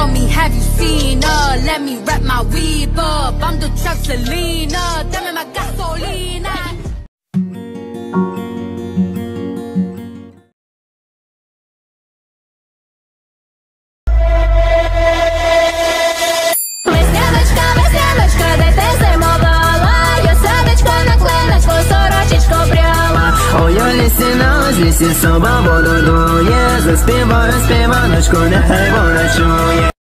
on me, have you seen her? Let me wrap my weave up. I'm the trap Selena, dame más gasolina. Весняночка, де ти зимувала? Я садочко на клиночку, сорочечку пряла. Ой, у лісі на узлісі, соба воду дує. Заспіваю співаночку, нехай вона чує.